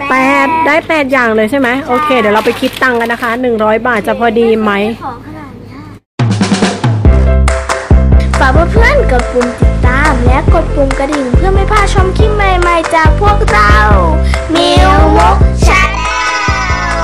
8ได้8อย่างเลยใช่ไหมโอเคเดี๋ยวเราไปคิดตังค์กันนะคะ100 บาทจะพอดีไหมฝากเพื่อนๆกดปุ่มติดตามและกดปุ่มกระดิ่งเพื่อไม่พลาดชมคลิปใหม่ๆจากพวกเรามิวมุกชาแนล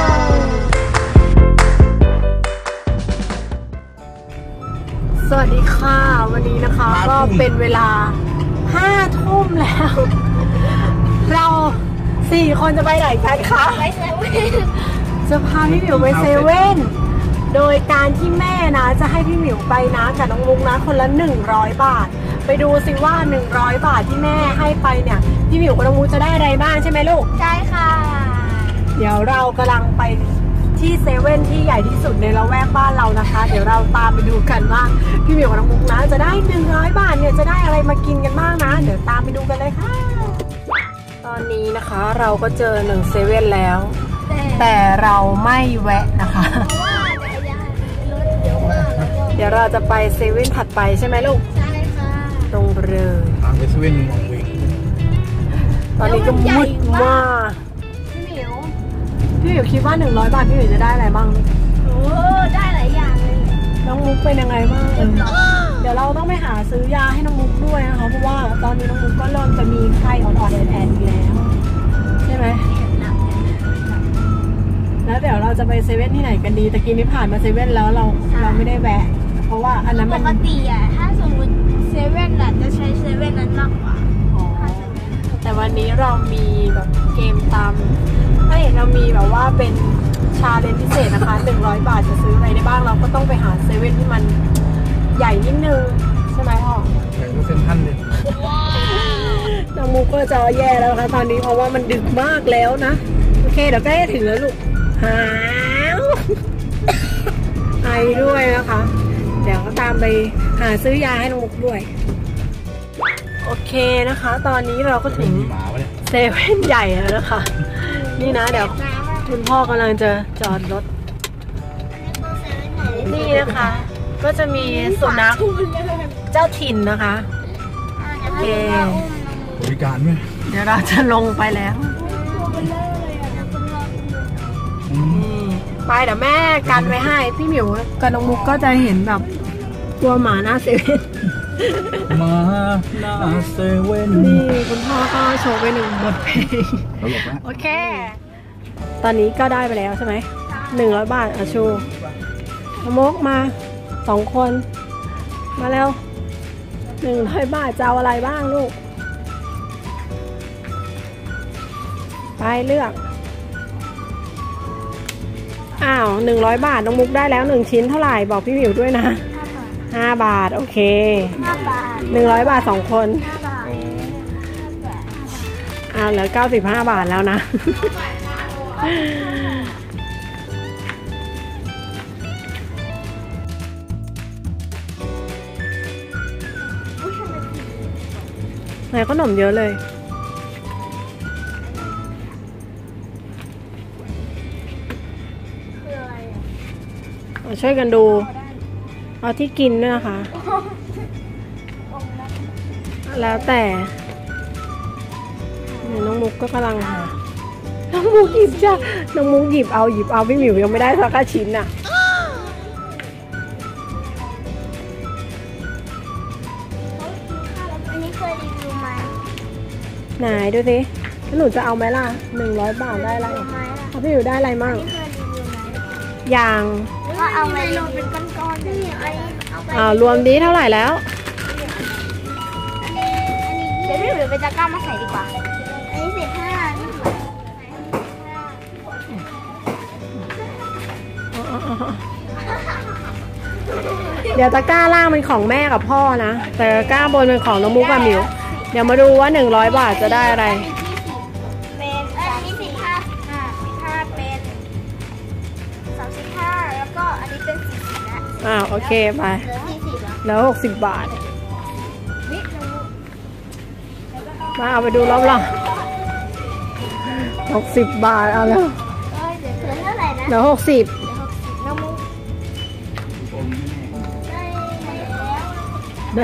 สวัสดีค่ะวันนี้นะคะก็เป็นเวลา5 ทุ่มแล้วเรา4 คนจะไปไหนกันคะไปเซเว่นจะพาพี่หมิวไปเซเว่นโดยการที่แม่นะจะให้พี่หมิวไปนะกับน้องมุกนะคนละ100 บาทไปดูสิว่า100 บาทที่แม่ให้ไปเนี่ยพี่หมิวกับน้องมุกจะได้อะไรบ้างใช่ไหมลูกใช่ค่ะเดี๋ยวเรากำลังไปที่เซเว่นที่ใหญ่ที่สุดในละแวกบ้านเรานะคะเดี๋ยวเราตามไปดูกันว่าพี่หมิวกับน้องมุกนะจะได้100 บาทเนี่ยจะได้อะไรมากินกันบ้างนะเดี๋ยวตามไปดูกันเลยค่ะตอนนี้นะคะเราก็เจอ1เซเว่นแล้วแต่เราไม่แวะนะคะเดี๋ยวเราจะไปเซเว่นถัดไปใช่ไหมลูกใช่ค่ะตรงเลยทางไปเซเว่นมองเวงตอนนี้ก็มืดมากพี่หมิวคิดว่า100 บาทพี่หมิวจะได้อะไรบ้างโอ้ได้หลายอย่างเลยน้องมุกเป็นยังไงบ้างเดี๋ยวเราต้องไปหาซื้อยาให้น้องมุกด้วยนะคะเพราะว่าตอนนี้น้องมุกก็เริ่มจะมีไข้อ่อนๆแอนๆแล้วใช่ไหมแล้วเดี๋ยวเราจะไปเซเว่นที่ไหนกันดีตะกี้นี้ผ่านมาเซเว่นแล้วเราไม่ได้แวะเพราะว่าอันนั้นมันปกติอะถ้าสมมติเซเว่นอะจะใช้เซเว่นนั้นมากกว่าแต่วันนี้เรามีแบบเกมตามเรามีแบบว่าเป็นชาเลนจ์พิเศษนะคะ100 บาทจะซื้ออะไรได้บ้างเราก็ต้องไปหาเซเว่นที่มันใหญ่นิดนึงใช่ไหมพ่อใหญ่ก็เซ็นทรัลเลยน้องมุกก็จะแย่แล้วค่ะตอนนี้เพราะว่ามันดึกมากแล้วนะโอเคเดี๋ยวใกล้จะถึงแล้วลูกหาวไอด้วยนะคะเดี๋ยวตามไปหาซื้อยาให้น้องมุกด้วยโอเคนะคะตอนนี้เราก็ถึงเซเว่นใหญ่แล้วนะคะนี่นะเดี๋ยวคุณพ่อกำลังจะจอดรถนี่นะคะก็จะมีสุนัขเจ้าถิ่นนะคะโอเคบริการไหมเดี๋ยวเราจะลงไปแล้วไปเดี๋ยวแม่กันไว้ให้พี่หมิวกับน้องมุกก็จะเห็นแบบตัวหมาหน้าเซเว่นมาหน้าเซเว่นนี่คุณพ่อก็โชว์ไป1 บทเพลงโอเคตอนนี้ก็ได้ไปแล้วใช่ไหม100 บาทอาชูน้องมุกมา2 คนมาแล้ว100 บาทจะเอาอะไรบ้างลูกไปเลือกอ้าว100 บาทน้องมุกได้แล้ว1 ชิ้นเท่าไหร่บอกพี่หมิวด้วยนะ5 บาทโอเค100 บาท2 คนเหลือ95 บาทแล้วนะไหนขนมเยอะเลยช่วยกันดูเอาที่กินด้วยนะคะแล้วแต่น้องมุกก็กำลังหาน้องมุกหยิบจ้ะน้องมุกหยิบเอาพี่หมิวยังไม่ได้สักชิ้นอ่ะอันนี้เคยรีวิวไหมไหนดูสิหนูจะเอาไหมล่ะ100 บาทได้อะไรพี่หมิวได้อะไรมั่งอย่างก็เอาไปรวมเป็นก้อนๆนี่รวมดีเท่าไหร่แล้วเดี๋ยวพี่หมิวไปตะกร้ามาใส่ดีกว่าอันนี้15 เดี๋ยวตะกร้าล่างเป็นของแม่กับพ่อนะแต่ตะกร้าบนเป็นของน้องมุกกับหมิวเดี๋ยวมาดูว่า100 บาทจะได้อะไรเป็นอันนี้15เป็น35แล้วก็อันนี้เป็น40นะโอเคไปแล้ว60 บาทมาเอาไปดูรอบๆ60 บาทเอาแล้วเดี๋ยว 60ได้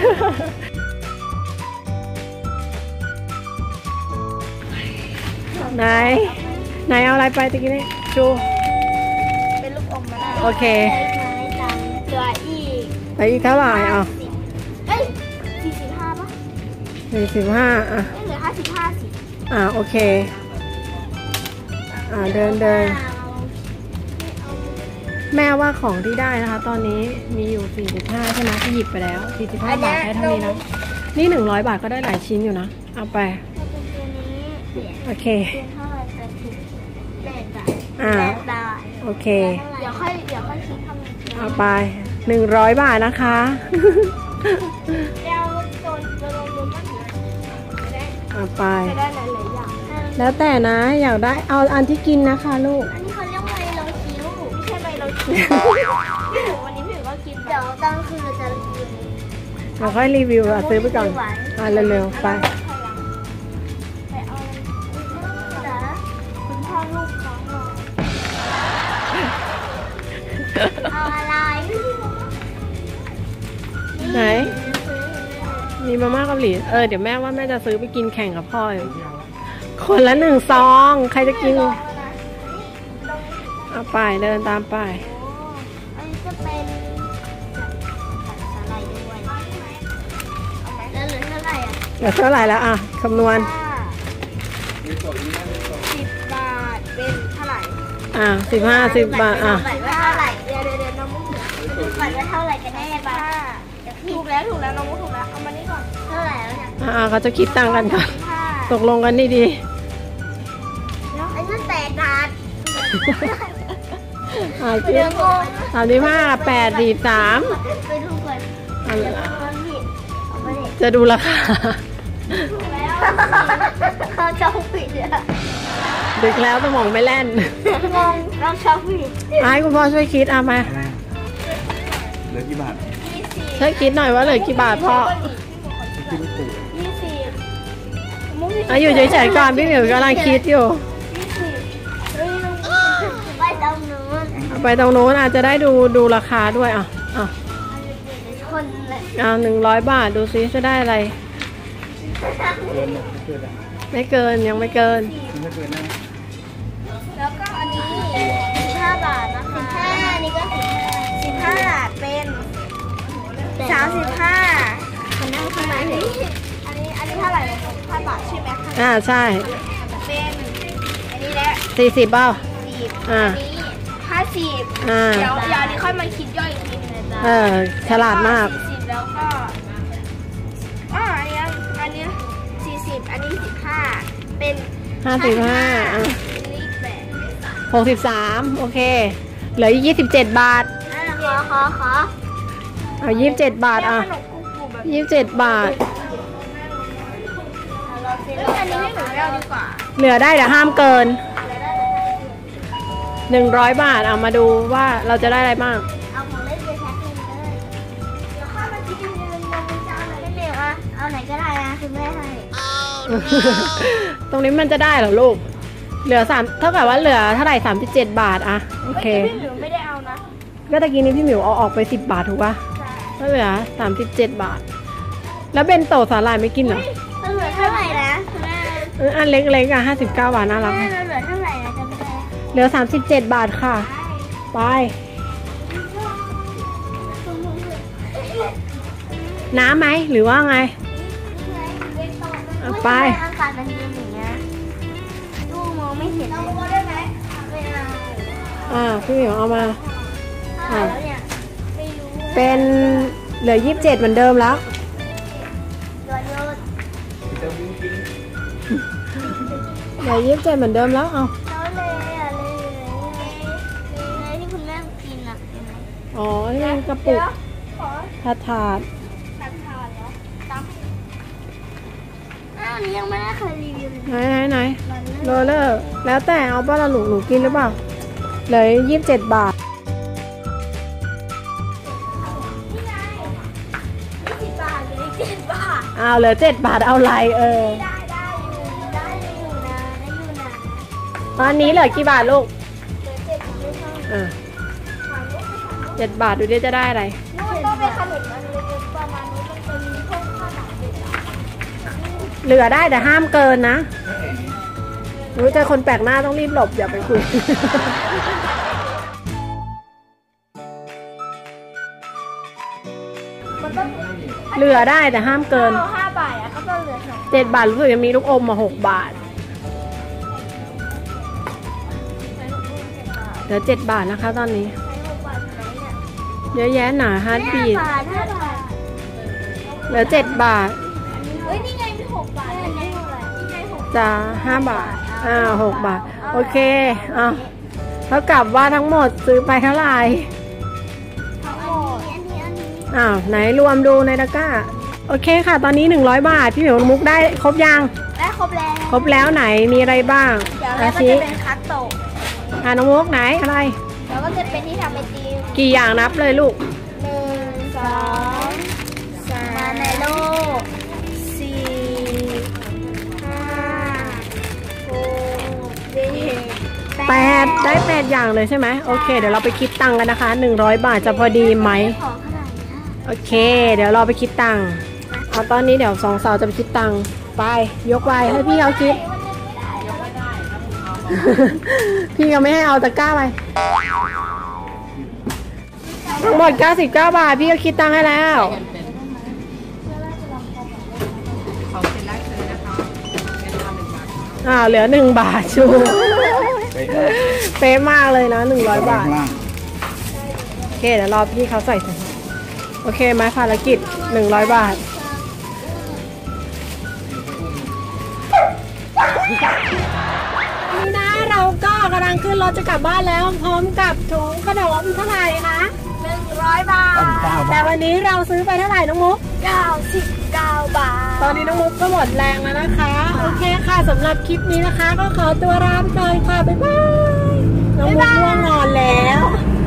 นไหนเอาอะไรไปตะกี้นี่ชูเป็นลูกอมมาได้โอเคใช้ไม้ตำเหลืออีกไปอีกเท่าไหร่อ่ะเอ้ย45ป่ะ 45อ่ะไม่เหลือ55สิโอเคเดินแม่ว่าของที่ได้นะคะ ตอนนี้มีอยู่45ใช่ไหมที่หยิบไปแล้ว45 บาทให้เท่านี้นะนี่100 บาทก็ได้หลายชิ้นอยู่นะเอาไปตัวนี้โอเคเป็นเท่าไหร่จะถูก8 บาท 8 บาทโอเคเดี๋ยวค่อยคิดทำเงินเอาไป100 บาทนะคะเดี๋ยวโดนบ้างได้เอาไปหลายๆอย่างแล้วแต่นะอยากได้เอาอันที่กินนะคะลูกอันนี้เขาเรียกไมโลคิ้วไม่ใช่ไมโลคิ้ววันนี้พี่หมิวก็กินเดี๋ยวกลางคืนเราจะรีวิวเราค่อยรีวิวซื้อไปก่อนเร็วๆไปไปเอาอะไรนะคุณพ่อลูกของเราเอาอะไรไหน มีมาม่าเกาหลีเดี๋ยวแม่ว่าแม่จะซื้อไปกินแข่งกับพ่ออยู่คนละ1 ซองใครจะกินเอาไปเดินตามไปอันนี้จะเป็นสาหร่ายด้วยแล้วเหลือเท่าไหร่อ่ะเดี๋ยวเท่าไหร่แล้วอ่ะคำนวณ 10 บาทเป็นเท่าไหร่ 10 บาทว่าเท่าไหร่เดี๋ยวน้องมุกดูก่อนว่าเท่าไหร่กันแน่บ้าถูกแล้วน้องมุกถูกแล้วเอามานี่ก่อนเท่าไหร่แล้วเนี่ยเขาจะคิดตังค์กันก่อนตกลงกันดีอันนี้8 บาทคิด35 8 43 ไปดูก่อนจะดูราคาถูกแล้วเราชอบผิดอ่ะดึกแล้วสมองไม่แล่นงงเราชอบผิดให้คุณพ่อช่วยคิดเอามาเหลือกี่บาทช่วยคิดหน่อยว่าเหลือกี่บาทพ่อคิดไม่ถูก 20 อยู่เฉยๆก่อนพี่หมิวกำลังคิดอยู่ไปตรงนู้นเอาไปตรงโน้นอาจจะได้ดูราคาด้วยคนเลย 100 บาทดูซิจะได้อะไรเกินไม่เกินอ่ะไม่เกินยังไม่เกินไม่เกินนะแล้วก็อันนี้15 บาทนะคะ15อันนี้ก็15เป็น35มันนั่งข้างในอันนี้เท่าไหร่15 บาทใช่ไหมใช่เป็นอันนี้แหละ 40เปล่า 10อันนี้50เดี๋ยวอันนี้ค่อยมาคิดย่อยอีกทีนึงนะจ๊ะฉลาดมาก 40แล้วก็อันนี้40อันนี้15เป็น 55 อันนี้8 63โอเคเหลือ27 บาทขอเอา27 บาทขนมกุ๊กแบบ 27 บาทอันนี้ให้หนูเล่าดีกว่าเหลือได้แต่ห้ามเกิน100 บาทเอามาดูว่าเราจะได้อะไรบ้างเอาของเล่นไปแพ็คนึงเลยเดี๋ยวข้ามาคิดเงินเราจะเอาไหนเป็นเด็กอะเอาไหนก็ได้นะคือแม่ให้ตรงนี้มันจะได้เหรอลูกเหลือ3เท่ากับว่าเหลือเท่าไหร่37 บาทอะโอเคพี่หมิวไม่ได้เอานะก็ตะกี้นี้พี่หมิวเอาออกไป10 บาทถูกปะก็เหลือ37 บาทแล้วเบนโตสาหร่ายไม่กินเหรอเหลือเท่าไหร่นะแม่อันเล็กๆ59 บาทน่ารักแม่เหลือเท่าไหร่นะจำไม่ได้เหลือ37 บาทค่ะไปน้ำไหมหรือว่าไงไปอากาศมันเย็นอย่างเงี้ยดูมองไม่เห็นเราได้ไหมไม่เอาพี่หมิวเอามาแล้วเนี่ยไม่รู้เป็นเหลือ27เหมือนเดิมแล้วตัวโยนเหลือ27เหมือนเดิมแล้วเอาแล้วเลยที่คุณแม่กินอ่ะอ๋อนี่เป็นกระปุกขอถาดทานแล้วตั้งอันนี้ยังไม่ได้เคยรีวิวเลยไหนโรลเลอร์แล้วแต่เอาบ้าละหนูกินหรือเปล่าเหลือ27 บาทนี่ไง20 บาทเลย7 บาทเหลือ7 บาทเอาอะไรได้อยู่นะได้อยู่นะตอนนี้เหลือกี่บาทลูกเหลือ7ไม่เท่า 7 บาทดูดิจะได้อะไรนู่นต้องเป็นขนมอันเล็กๆประมาณนี้มันจะมีพวกข้าวหนามเด็กเหลือได้แต่ห้ามเกินนะรู้ใจคนแปลกหน้าต้องรีบหลบอย่าไปคุยมันต้องเหลือได้แต่ห้ามเกิน 5 บาทอะก็ต้องเหลือ2 7 บาทรู้สึกจะมีลูกอมมา6 บาทเหลือ7 บาทนะคะตอนนี้ เยอะแยะหนาฮาร์ดบีท 5 บาทเหลือ7 บาทเฮ้ยนี่ไงมี6 บาทนี่ไงเท่าไหร่นี่ไง6 จะ5 บาท6 บาทโอเคเท่ากับว่าทั้งหมดซื้อไปเท่าไหร่ทั้งหมดอันนี้ไหนรวมดูในตะกร้าโอเคค่ะตอนนี้100 บาทพี่เหมียวมุกได้ครบยังได้ครบแล้วครบแล้วไหนมีอะไรบ้างเดี๋ยวแล้วก็ชี้จะเป็นคัตโตะน้องมุกไหนอะไรแล้วก็จะเป็นที่ทำไอติมกี่อย่างนับเลยลูก 1 2 3มาในโลก4 5 6 7 8ได้8อย่างเลยใช่ไหมโอเคเดี๋ยวเราไปคิดตังค์กันนะคะ100 บาทจะพอดีไหมของขนาดนี้โอเคเดี๋ยวเราไปคิดตังค์ตอนนี้เดี๋ยว2 สาวจะไปคิดตังค์ไปยกไว้ให้พี่เขาคิด พี่ก็ไม่ให้เอาตะกร้าไปทั้งหมด99 บาทพี่ก็คิดตังค์ให้แล้วเหลือ1 บาทชูเป๊ะมากเลยนะ100 บาทโอเคเดี๋ยวรอพี่เขาใส่ถุงโอเคไหมภารกิจ100 บาทนี่นะเราก็กำลังขึ้นรถจะกลับบ้านแล้วพร้อมกับถุงขนมเท่าไหร่นะ 100 บาทแต่วันนี้เราซื้อไปเท่าไหร่น้องมุก 99 บาทตอนนี้น้องมุกก็หมดแรงแล้วนะคะโอเคค่ะสำหรับคลิปนี้นะคะก็ขอตัวลาไปก่อนค่ะบ๊ายบายน้องมุกง่วงนอนแล้ว